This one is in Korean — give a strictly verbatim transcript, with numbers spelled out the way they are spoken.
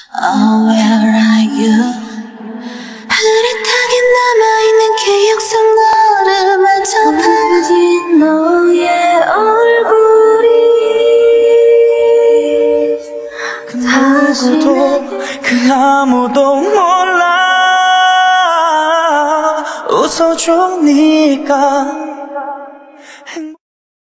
Oh, where are you? 흐릿하게 남아있는 기억 속 너를 만져봐진 너의 얼굴이 그 누구도 그 아무도 몰라 웃어주니까